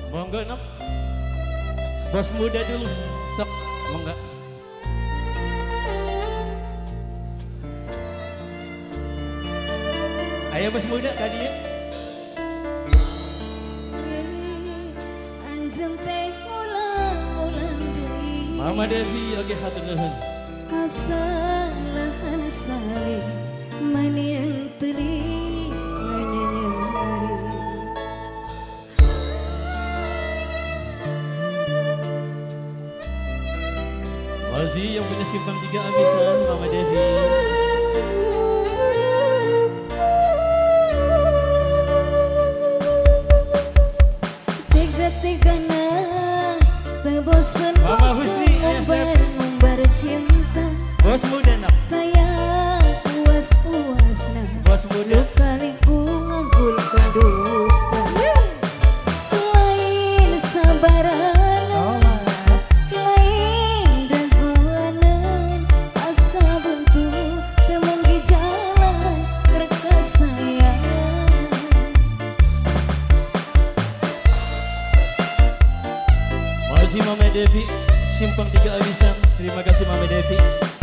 Monggo Nok. Bos muda dulu. Sok, monggo. Ayo bos muda tadi ya. Anjeng teh ulang-ulang deui. Mama Devi oge hatur nuhun. Kasalahan saleh manian teuing nyari. Wazi yang punya simpang 3 abisan Mama Devi. Tega-tegana teu Mama Husni, ayah ngumbar cinta. Bos muda Nok. Kayak puas-puasna Bos muda. kaliku ngagulkan dusta. Lain sabarana lain daguanan asa bentu temen di jalan rekas sayang. Makasih Mama Devi, simpang 3 abisan. Terima kasih Mama Devi.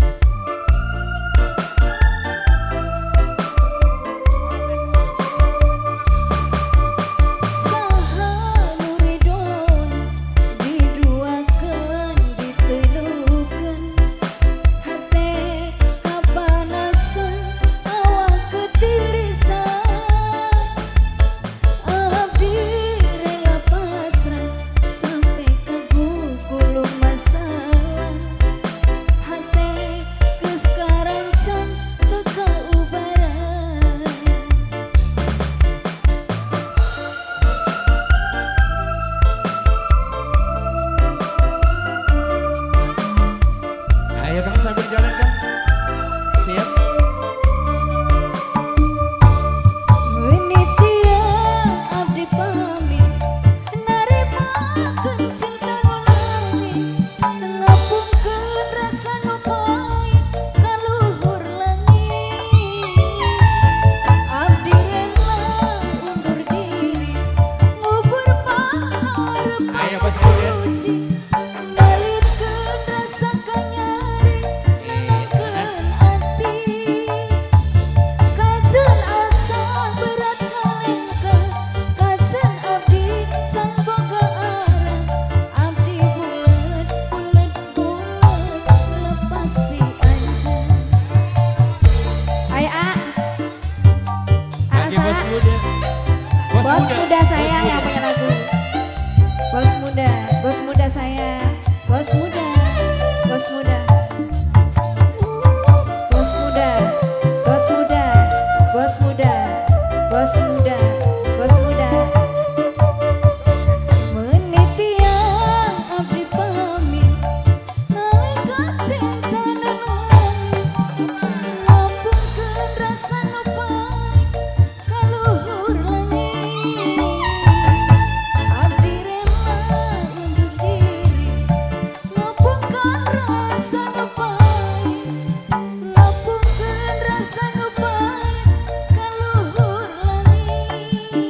Ayo Kang sambil jalan Kang. Siap. Winitia abdi pamit narimakeun cinta nu nami ngapungkeun rasa nu pahit ka luhur langit. Abdi rela undur diri ngubur paharep Ayo Bos muda. suci balikeun rasa kanyari nenakeun ati. Kajen asa berat kalengka, kajen abdi sang boga arah. Abdi bulet lepas di anjeun. Aya Lagi bos muda. bos muda saya yang punya lagu. Bos muda saya, bos muda, bos muda. Bos muda, bos muda, bos muda, bos muda, bos muda. Menitia abdi pamit nalika cinta nenang ngapungkeun rasa nu pahit ka luhur langit. Abdi rela undur diri ngapungkeun rasa nu pahit, ngapungkeun rasa nu pahit ka luhur langit.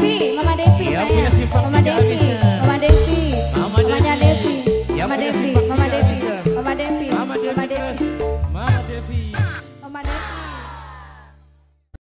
Devi, Mama Devi Yang sayang. punya sifat Mama tidak Devi.